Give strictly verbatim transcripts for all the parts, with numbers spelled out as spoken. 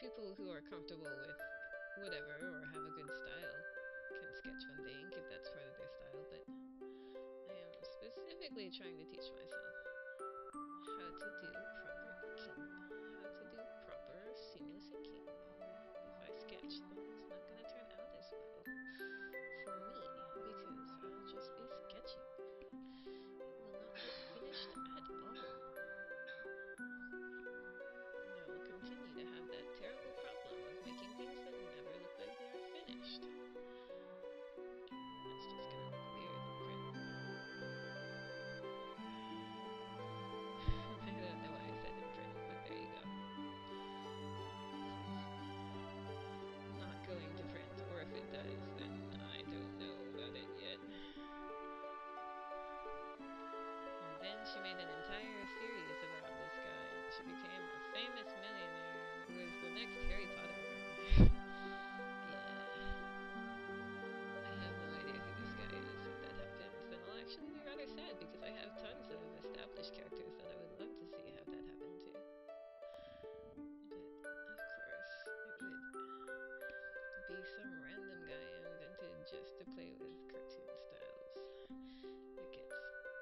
people who are comfortable with whatever or have a good style can sketch when they ink if that's part of their style, but I am specifically trying to teach myself how to do proper inking, how to do proper seamless inking. If I sketch, then it's not going to turn out as well for me, because I'll just be sketching. It will not look finished at all. I will continue to have that terrible problem of making things that never look like they are finished. That's just going to look weird in print. I don't know why I said in print, but there you go. It's not going to print, or if it does, then I don't know about it yet. And then she made an entire series about this guy, and she became a famous millionaire, and it was the next Harry Potter. Yeah. I have no idea who this guy is if that happens. Then I'll actually be rather sad, because I have tons of established characters that I would love to see have that happen to. But, of course, it would be some random guy invented just to play with cartoon styles. It gets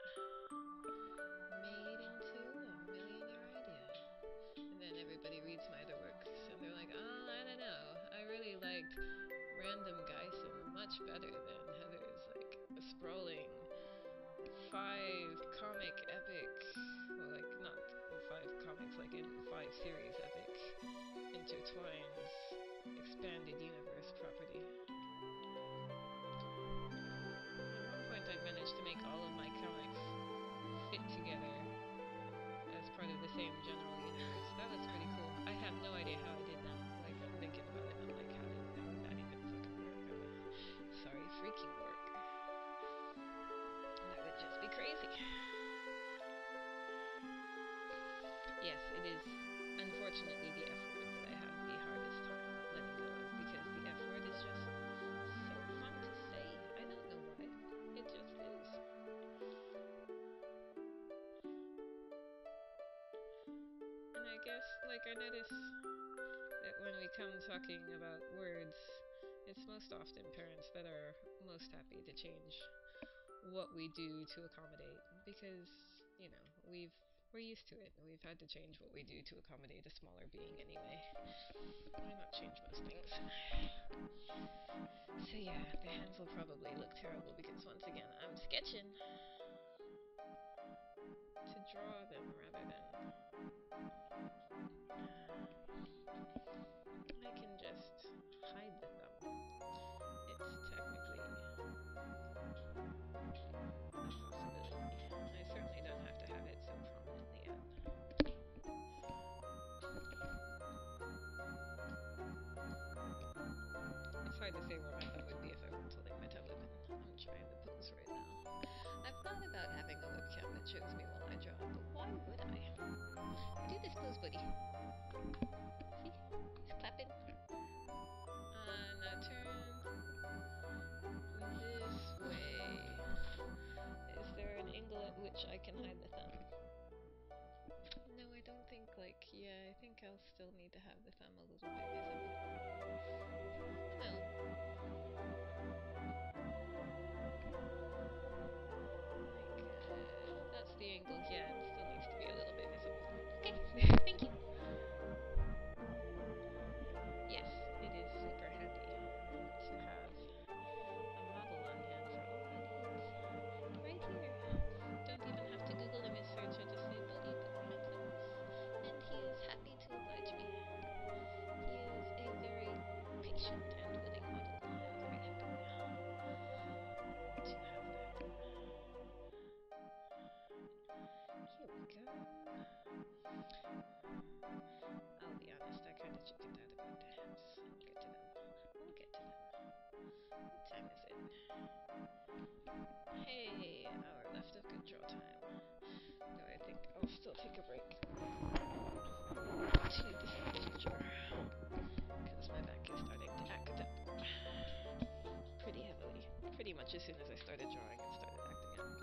made into a millionaire idea. And then everybody reads my other works, and they're like, oh, I don't know. I really liked Random Geisen much better than Heather's, like, a sprawling five comic epic, well, like, not five comics, like in five series epic, intertwined, expanded universe property. At one point I managed to make all of my comics fit together as part of the same general universe. That was pretty cool. I have no idea how I did that. Like, I'm thinking about it, I'm like, how did, how did that even fucking work? Uh, sorry, freaking work. That would just be crazy. Yes, it is unfortunately the F word that I have the hardest time letting go of, because the F word is just so fun to say. I don't know why. It just is. And I guess, like, I notice that when we come talking about words, it's most often parents that are most happy to change what we do to accommodate, because, you know, we've we're used to it. We've had to change what we do to accommodate a smaller being anyway. Why not change most things? So yeah, the hands will probably look terrible, because once again, I'm sketching to draw them rather than... I can just hide the thumb. It's technically a possibility. I certainly don't have to have it so prominently yet. It's hard to say where my thumb would be if I weren't holding my tablet. I'm trying to pose right now. I've thought about having a webcam that shows me while I draw, but why would I? Do this pose, buddy. See? He's clapping. Uh, now turn this way. Is there an angle at which I can hide the thumb? No, I don't think, like, yeah, I think I'll still need to have the thumb a little bit visible. No. Like, uh, if that's the angle, yeah, it still needs to be a little bit visible. Okay, thank you. Yes, it is super handy to have a model on hand for all my needs. Right here. Don't even have to Google image search, I just say, buddy, put my hands like this. And he is happy to oblige me. He is a very patient and willing model. I'm very happy to have that. Here we go. I'll be honest, I kind of chickened out about the hands. I'll get to them. I'll get to them. What time is it? Hey, an hour left of good draw time. No, I think I'll still take a break to this picture, because my back is starting to act up pretty heavily. Pretty much as soon as I started drawing, it started acting up,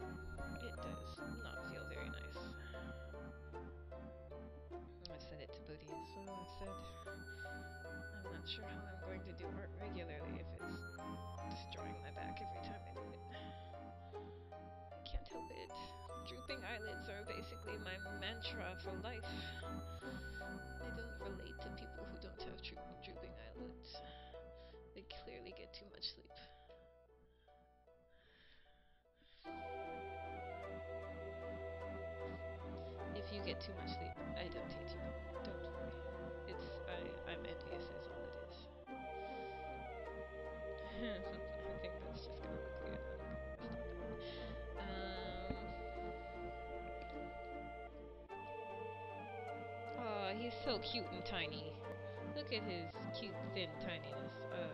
but it does not feel very nice. I set it to Also, I said I'm not sure how I'm going to do art regularly if it's destroying my back every time I do it. I can't help it. Drooping eyelids are basically my mantra for life. I don't relate to people who don't have dro drooping eyelids. They clearly get too much sleep. If you get too much sleep, I don't hate you. Don't worry. It's I I'm envious is all it is. I think that's just gonna look weird. I'm gonna stop that. Um Oh, he's so cute and tiny. Look at his cute, thin tininess. Uh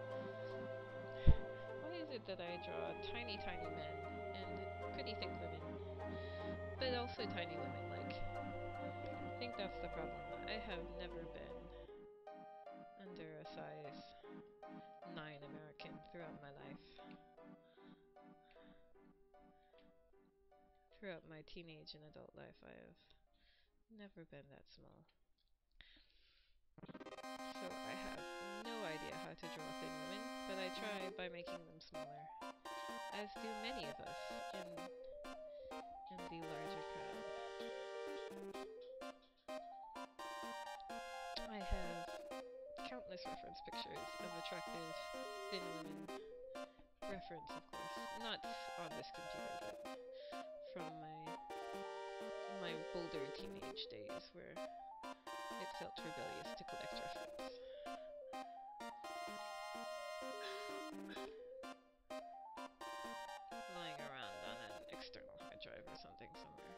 why is it that I draw tiny, tiny men and pretty thick women? But also tiny women, like I think that's the problem. I have never been under a size nine American throughout my life. Throughout my teenage and adult life, I have never been that small. So I have no idea how to draw thin women, but I try by making them smaller, as do many of us in, in the larger crowd. I have countless reference pictures of attractive thin women. Reference, of course, not on this computer, but from my my bolder teenage days where it felt rebellious to collect reference. Lying around on an external hard drive or something somewhere.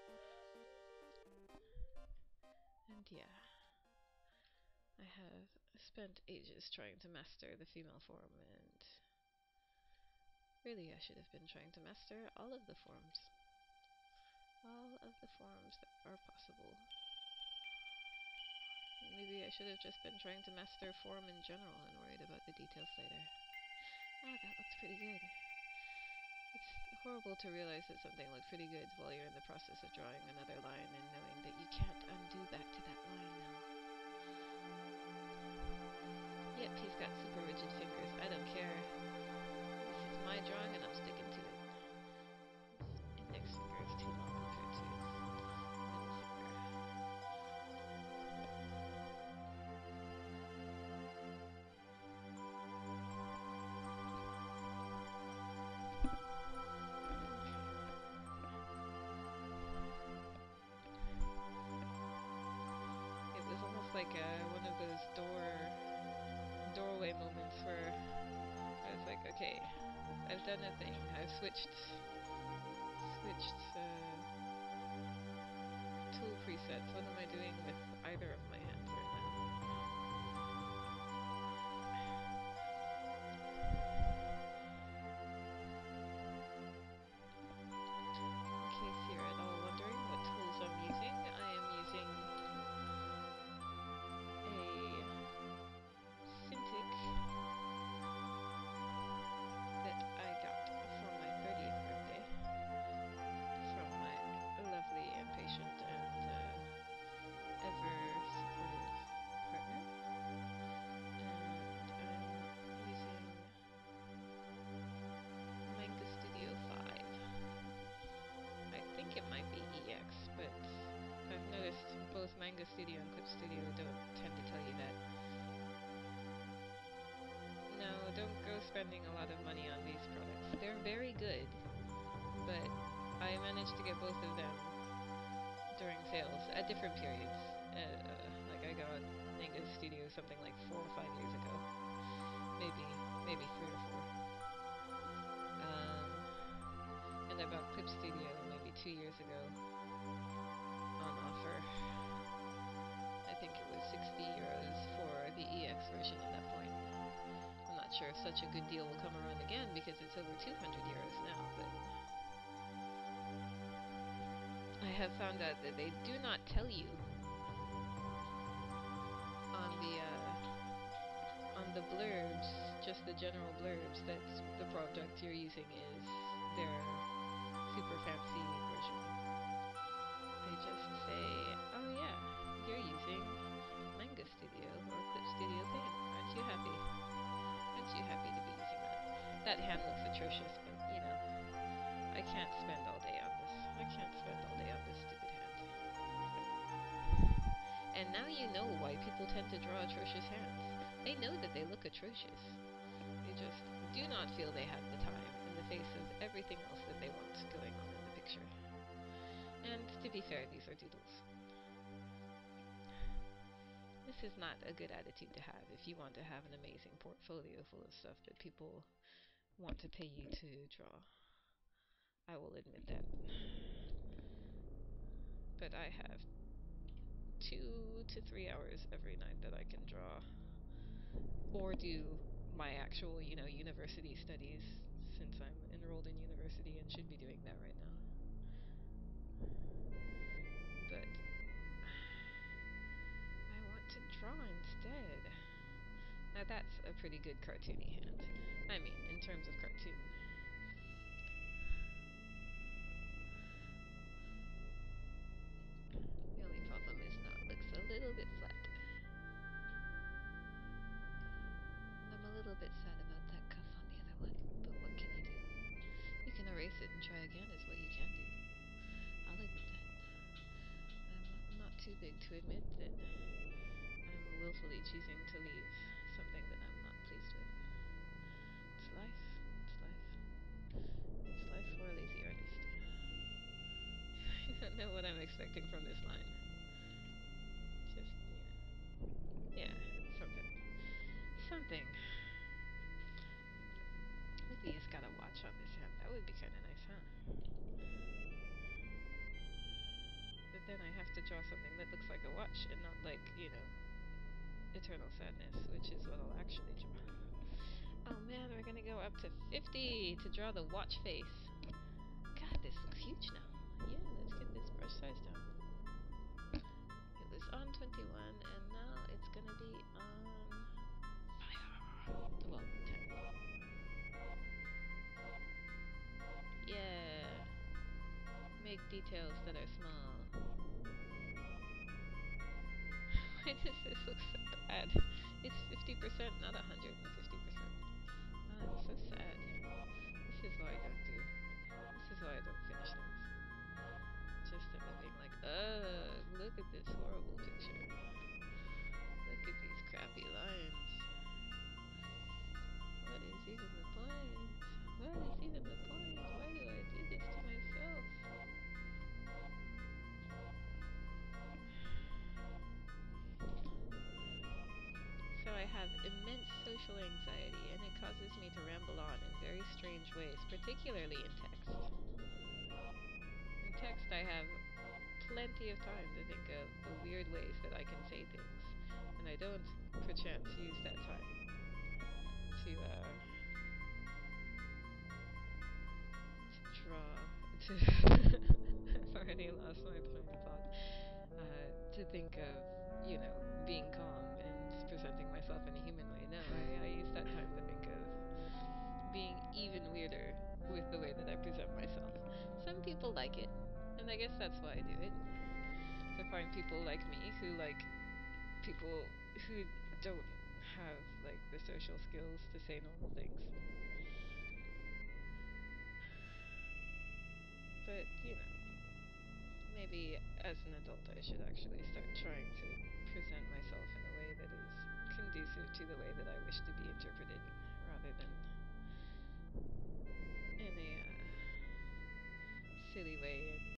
And yeah, I have spent ages trying to master the female form, and really I should have been trying to master all of the forms. All of the forms that are possible. Maybe I should have just been trying to master form in general and worried about the details later. Ah, that looks pretty good. It's horrible to realize that something looked pretty good while you're in the process of drawing another line and knowing that you can't undo back to that line now. Yep, he's got super rigid fingers. I don't care. This is my drawing and I'm sticking to it. His index finger is too long compared to his middle finger. It was almost like uh, one of those door doorway moments where I was like, okay, I've done a thing. I've switched switched uh, tool presets. What am I doing with either of my hands right now? In case you're at all wondering what tools I'm using, I am using a Cintiq that I got for my thirtieth birthday from my lovely and patient and uh, ever supportive partner. And I'm using Manga Studio five. I think it might be E X, but I've noticed both Manga Studio and Clip Studio don't tend to tell you that. No, don't go spending a lot of money on these products. They're very good, but I managed to get both of them during sales at different periods. Uh, like I got Manga Studio something like four or five years ago, maybe maybe three or four. Um, and I bought Clip Studio maybe two years ago on offer. I think it was sixty euros for the E X version at that point. I'm not sure if such a good deal will come around again because it's over two hundred euros now, but I have found out that they do not tell you on the uh, on the blurbs, just the general blurbs, that the product you're using is their super fancy version. They just say, oh yeah, you're using That hand looks atrocious, but you know, I can't spend all day on this. I can't spend all day on this stupid hand. And now you know why people tend to draw atrocious hands. They know that they look atrocious. They just do not feel they have the time in the face of everything else that they want going on in the picture. And to be fair, these are doodles. This is not a good attitude to have if you want to have an amazing portfolio full of stuff that people want to pay you to draw. I will admit that. But I have two to three hours every night that I can draw. Or do my actual, you know, university studies, since I'm enrolled in university and should be doing that right now. But I want to draw instead. Now that's a pretty good cartoony hand. I mean, in terms of cartoon. The only problem is now it looks a little bit flat. I'm a little bit sad about that cuff on the other one, but what can you do? You can erase it and try again is what you can do. I'll admit that. I'm not too big to admit that I'm willfully choosing to leave something that I'm not pleased with. It's life. It's life. It's life for a lazy artist. I don't know what I'm expecting from this line. Just, you know. Yeah, something. Something. Maybe it's got a watch on this hand. That would be kind of nice, huh? But then I have to draw something that looks like a watch and not like, you know, Eternal Sadness, which is what I'll actually draw. Oh man, we're gonna go up to fifty to draw the watch face. God, this looks huge now. Yeah, let's get this brush size down. It was on twenty-one, and now it's gonna be on five. Well, ten. Yeah. Make details that are small. Why does this look so bad? It's fifty percent, not one hundred fifty percent. Oh, I'm so sad. This is why I don't do. This is why I don't finish things. Just end up being like, ugh, look at this horrible picture. Look at these crappy lines. What is even the point? What is even the point? Why do I do this to myself? So I have immense social anxiety, and it causes me to ramble on in very strange ways, particularly in text. In text, I have plenty of time to think of the weird ways that I can say things, and I don't, perchance, use that time to, uh, to draw, to, I've already lost my train of thought, uh, to think of, you know, being calm and presenting myself in a human way. No, I, I use that time to think of being even weirder with the way that I present myself. Some people like it, and I guess that's why I do it. To find people like me who like people who don't have like the social skills to say normal things. But, you know, maybe as an adult I should actually start trying to present myself in a way that is conducive to the way that I wish to be interpreted, rather than in a uh, silly way and